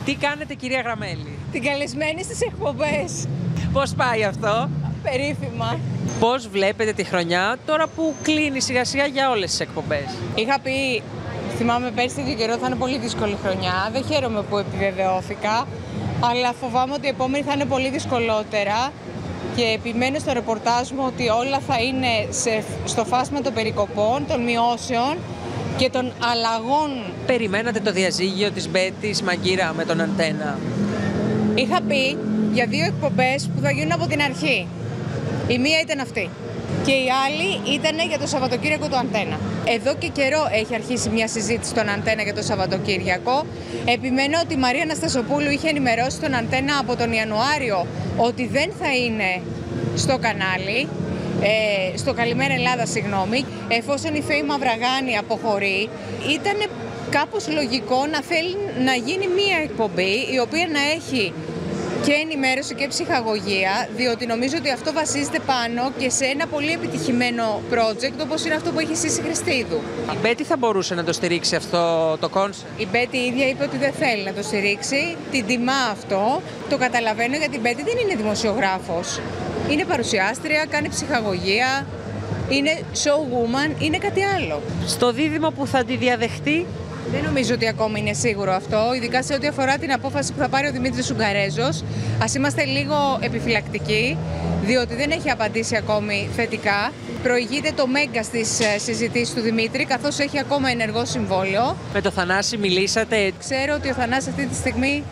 Τι κάνετε, κυρία Γραμμέλη? Την καλεσμένη στις εκπομπές. Πώς πάει αυτό? Περίφημα. Πώς βλέπετε τη χρονιά τώρα που κλείνει σιγά σιγά για όλες τις εκπομπές? Είχα πει, θυμάμαι πέρσι τέτοιο καιρό θα είναι πολύ δύσκολη χρονιά. Δεν χαίρομαι που επιβεβαιώθηκα, αλλά φοβάμαι ότι η επόμενη θα είναι πολύ δυσκολότερα. Και επιμένω στο ρεπορτάζ μου ότι όλα θα είναι στο φάσμα των περικοπών, των μειώσεων και των αλλαγών. Περιμένατε το διαζύγιο της Μπέτης Μαγκύρα με τον Αντένα? Είχα πει για 2 εκπομπές που θα γίνουν από την αρχή. Η μία ήταν αυτή και η άλλη ήταν για το Σαββατοκύριακο του Αντένα. Εδώ και καιρό έχει αρχίσει μια συζήτηση στον Αντένα για το Σαββατοκύριακο. Επιμένω ότι η Μαρία Αναστασοπούλου είχε ενημερώσει τον Αντένα από τον Ιανουάριο ότι δεν θα είναι στο κανάλι, στο Καλημέρα Ελλάδα, συγγνώμη. Εφόσον η Φέη Μαυραγάνη αποχωρεί, ήταν κάπως λογικό να θέλει να γίνει μία εκπομπή η οποία να έχει και ενημέρωση και ψυχαγωγία, διότι νομίζω ότι αυτό βασίζεται πάνω και σε ένα πολύ επιτυχημένο project όπως είναι αυτό που έχει η Σύση Χριστίδου. Η Μπέτη θα μπορούσε να το στηρίξει αυτό το κόνσεπτ? Η Μπέτη ίδια είπε ότι δεν θέλει να το στηρίξει, την τιμά αυτό, το καταλαβαίνω γιατί η Μπέτη δεν είναι δημοσιογράφος. Είναι παρουσιάστρια, κάνει ψυχαγωγία, είναι showwoman, είναι κάτι άλλο. Στο δίδυμο που θα τη διαδεχτεί? Δεν νομίζω ότι ακόμη είναι σίγουρο αυτό, ειδικά σε ό,τι αφορά την απόφαση που θα πάρει ο Δημήτρης Ουγγαρέζος. Ας είμαστε λίγο επιφυλακτικοί, διότι δεν έχει απαντήσει ακόμη θετικά. Προηγείται το Μέγκα στις συζητήσεις του Δημήτρη, καθώς έχει ακόμα ενεργό συμβόλαιο. Με το Θανάση μιλήσατε? Ξέρω ότι ο Θανάσης αυτή τη στιγμή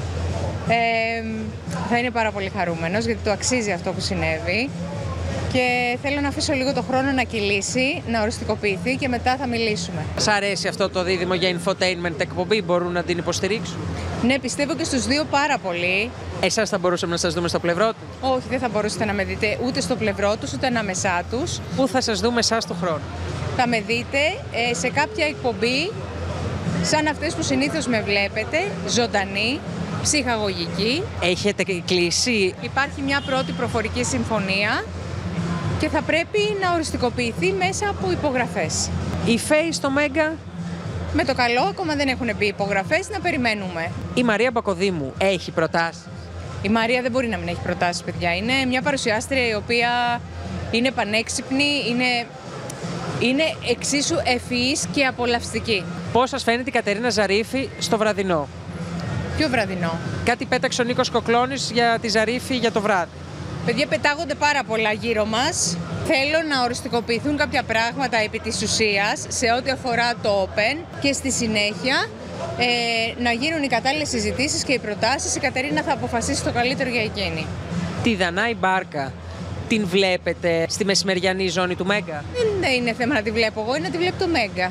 θα είναι πάρα πολύ χαρούμενος, γιατί το αξίζει αυτό που συνέβη. Και θέλω να αφήσω λίγο το χρόνο να κυλήσει, να οριστικοποιηθεί και μετά θα μιλήσουμε. Σας αρέσει αυτό το δίδυμο για infotainment εκπομπή? Μπορούν να την υποστηρίξουν? Ναι, πιστεύω και στους δύο πάρα πολύ. Εσάς θα μπορούσαμε να σας δούμε στο πλευρό του? Όχι, δεν θα μπορούσατε να με δείτε ούτε στο πλευρό τους, ούτε ανάμεσά τους. Πού θα σας δούμε εσάς του χρόνου? Θα με δείτε σε κάποια εκπομπή, σαν αυτές που συνήθως με βλέπετε, ζωντανή, ψυχαγωγική. Έχετε κλείσει? Υπάρχει μια πρώτη προφορική συμφωνία και θα πρέπει να οριστικοποιηθεί μέσα από υπογραφές. Η Φέη στο Μέγκα? Με το καλό, ακόμα δεν έχουν μπει υπογραφές, να περιμένουμε. Η Μαρία Μπακοδήμου έχει προτάσεις? Η Μαρία δεν μπορεί να μην έχει προτάσεις, παιδιά. Είναι μια παρουσιάστρια η οποία είναι πανέξυπνη, είναι εξίσου ευφυής και απολαυστική. Πώς σας φαίνεται η Κατερίνα Ζαρίφη στο βραδινό? Ποιο βραδινό? Κάτι πέταξε ο Νίκος Κοκλώνης για τη Ζαρίφη για το βράδυ. Παιδιά, πετάγονται πάρα πολλά γύρω μας. Θέλω να οριστικοποιηθούν κάποια πράγματα επί της ουσίας σε ό,τι αφορά το Open και στη συνέχεια να γίνουν οι κατάλληλες συζητήσεις και οι προτάσεις. Η Κατερίνα θα αποφασίσει το καλύτερο για εκείνη. Τη Δανάη Μπάρκα την βλέπετε στη μεσημεριανή ζώνη του Μέγκα? Δεν είναι θέμα να τη βλέπω εγώ, είναι να τη βλέπει το Μέγκα.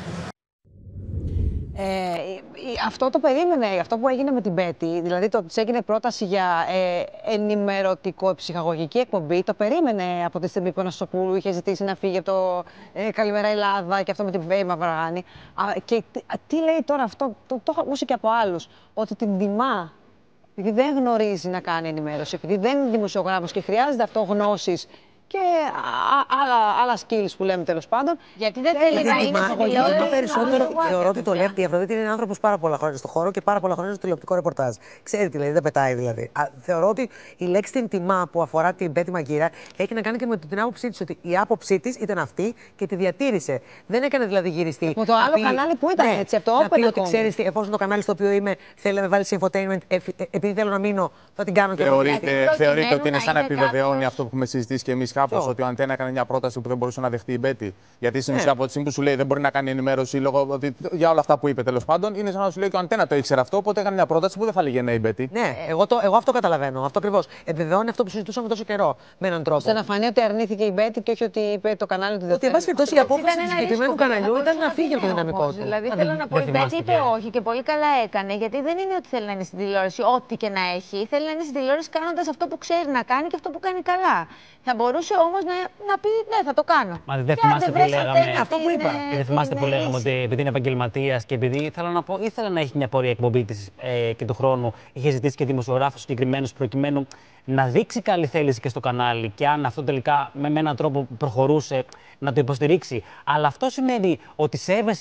Αυτό το περίμενε, αυτό που έγινε με την Μπέτη, δηλαδή το ότι της έγινε πρόταση για ενημερωτικό-ψυχαγωγική εκπομπή, το περίμενε από τη στιγμή που ο Αναστασοπούλου είχε ζητήσει να φύγει από το Καλημέρα Ελλάδα και αυτό με την Φέη Μαυραγάνη. Και τι λέει τώρα αυτό, το έχω ακούσει και από άλλους, ότι την τιμά, επειδή δεν γνωρίζει να κάνει ενημέρωση, επειδή δεν είναι δημοσιογράφος και χρειάζεται αυτό γνώσεις και άλλα skills που λέμε τέλος πάντων. Γιατί δεν θέλει να είναι στην τηλεόραση. Περισσότερο θεωρώ ότι το λέει η Αφροδίτη είναι άνθρωπος πάρα πολλά χρόνια στο χώρο και πάρα πολλά χρόνια στο τηλεοπτικό ρεπορτάζ. Ξέρει τι λέει, δεν πετάει δηλαδή. Θεωρώ ότι η λέξη την τιμά που αφορά την Μπέτη Μαγκύρα έχει να κάνει και με την άποψή της, ότι η άποψή της ήταν αυτή και τη διατήρησε. Δεν έκανε δηλαδή γυριστή. Από το άλλο κανάλι που ήταν έτσι, από το Open. Να πει ότι ξέρεις τι, εφόσον το κανάλι στο οποίο είμαι θέλει να με βάλει σε infotainment, επειδή θέλω να μείνω, θα την κάνω και εγώ. Θεωρείτε ότι είναι σαν να επιβεβαιώνει αυτό που έχουμε συζητήσει και εμείς κάπως, ότι ο Αντένα έκανε μια πρόταση που δεν μπορούσε να δεχτεί η Μπέτη? Γιατί στην ουσία από τη στιγμή που σου λέει δεν μπορεί να κάνει ενημέρωση λόγω για όλα αυτά που είπε τέλος πάντων, είναι σαν να σου λέει και ο Αντένα το ήξερε αυτό, οπότε έκανε μια πρόταση που δεν θα λέγε ναι η Μπέτη. Ναι, εγώ αυτό καταλαβαίνω. Αυτό ακριβώς. Επιβεβαιώνει αυτό που συζητούσαμε τόσο καιρό με έναν τρόπο. Ώστε να φανεί ότι αρνήθηκε η Μπέτη και όχι ότι είπε το κανάλι του. Ότι εν πάση περιπτώσει η απόφαση του συγκεκριμένου καναλιού ήταν να φύγει από το δυναμικό του. Δηλαδή θέλω να πω, η Μπέτη είπε όχι και πολύ καλά έκανε, γιατί δεν είναι ότι θέλει να είναι στην τηλεόραση ό,τι και να έχει. Θέλει να είναι στην τηλεόραση κάνοντας αυτό που ξέρει να κάνει και αυτό που κάνει καλά. Θα μπορούσε όμως να πει ναι, θα το κάνω. Μα δεν θυμάστε που λέγαμε. Αυτό που είπα. Δεν θυμάστε που λέγαμε ότι επειδή είναι επαγγελματίας και επειδή θέλω να πω, ήθελε να έχει μια πορεία εκπομπή της και του χρόνου. Είχε ζητήσει και δημοσιογράφους συγκεκριμένους προκειμένου να δείξει καλή θέληση και στο κανάλι και αν αυτό τελικά με έναν τρόπο προχωρούσε να το υποστηρίξει. Αλλά αυτό σημαίνει ότι σέβεσαι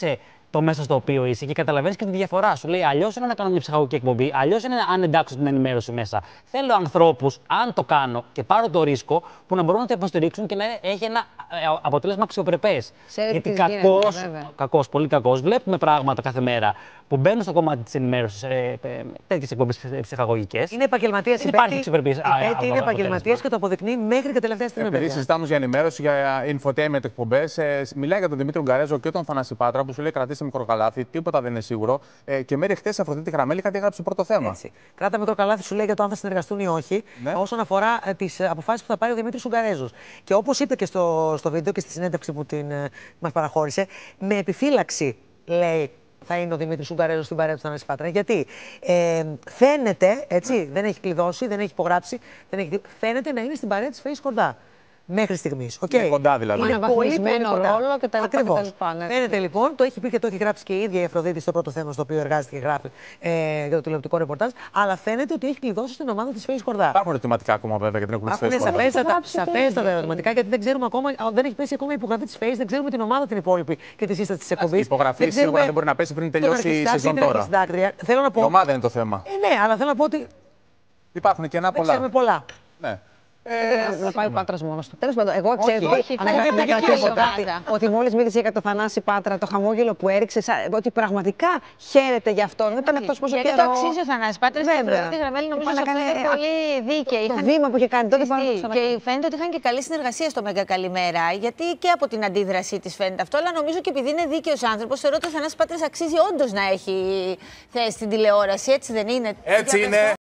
το μέσο στο οποίο είσαι και καταλαβαίνεις και τη διαφορά σου. Λέει, αλλιώς είναι να κάνω μια ψυχαγωγική εκπομπή, αλλιώς είναι αν εντάξω την ενημέρωση μέσα. Θέλω ανθρώπους, αν το κάνω και πάρω το ρίσκο, που να μπορούν να το υποστηρίξουν και να έχει ένα αποτέλεσμα αξιοπρεπές. Γιατί κακώς, πολύ κακώς, βλέπουμε πράγματα κάθε μέρα που μπαίνουν στο κομμάτι της ενημέρωσης, τέτοιες εκπομπές ψυχαγωγικές. Είναι επαγγελματίας. Υπάρχει αξιοπρεπής. Είναι επαγγελματίας και το αποδεικνύει μέχρι και τελευταία στιγμή. Επειδή συζητάμε για ενημέρωση, για infotainment εκπομπές, μιλάει για τον Δημήτρη Γκαρέζο και τον Θανάση Πάτρα που σου λέει κρατήστε μικρό καλάθι, τίποτα δεν είναι σίγουρο. Και μέρη χτες σε Αφροδίτη Γραμμέλη κάτι έγραψε πρώτο θέμα. Έτσι. Κράτα μικρό καλάθι, σου λέει για το αν θα συνεργαστούν ή όχι, ναι, όσον αφορά τις αποφάσεις που θα πάρει ο Δημήτρης Γκαρέζος. Και όπως είπε και στο βίντεο και στη συνέντευξη που μας παραχώρησε, με επιφύλαξη λέει θα είναι ο Δημήτρης Γκαρέζος στην παρέα του Θανάση Πάτρα. Γιατί φαίνεται, έτσι, δεν έχει κλειδώσει, δεν έχει υπογράψει, φαίνεται να είναι στην παρέα της Φέης κοντά. Μέχρι στιγμής. Είναι κοντά δηλαδή. Είναι βαθμισμένο ρόλο και τα λοιπά. Φαίνεται λοιπόν, το έχει πει και το έχει γράψει και η ίδια η Αφροδίτη στο πρώτο θέμα στο οποίο εργάζεται και γράφει για το τηλεοπτικό ρεπορτάζ. Αλλά φαίνεται ότι έχει κλειδώσει στην ομάδα της Φέης Κορδά. Υπάρχουν ερωτηματικά ακόμα βέβαια για την εκπομπή της Φέης Κορδά. Σαφέστατα ερωτηματικά γιατί δεν ξέρουμε ακόμα, δεν έχει πέσει ακόμα η υπογραφή της Φέης, δεν ξέρουμε την ομάδα την υπόλοιπη και τη σύσταση της εκπομπής. Η υπογραφή σίγουρα δεν μπορεί να πέσει πριν τελειώσει η σεζόν τώρα. Θέλω να πω. Η ομάδα είναι το θέμα. Ναι, αλλά θέλω να πω ότι. Υπάρχουν και πολλά. Ξέρουμε πολλά. Ναι. Να πάει ο Πάτρας μόνος του. Τέλος πάντων, εγώ ξέρω ότι μόλις μίλησε για το Θανάση Πάτρα, το χαμόγελο που έριξε, ότι πραγματικά χαίρεται γι' αυτό. Δεν ήταν αυτός πόσο καιρό. Γιατί το αξίζει ο Θανάσης Πάτρας και η Αφροδίτη Γραμμέλη νομίζω ότι είναι πολύ δίκαιη. Το βήμα που είχε κάνει τότε και φαίνεται ότι είχαν και καλή συνεργασία στο Μέγκα Καλημέρα, γιατί και από την αντίδρασή της φαίνεται αυτό, αλλά νομίζω και επειδή είναι δίκαιος άνθρωπος, θεωρώ ότι ο Θανάσης Πάτρας αξίζει όντως να έχει θέση στην τηλεόραση, έτσι δεν είναι? Έτσι είναι.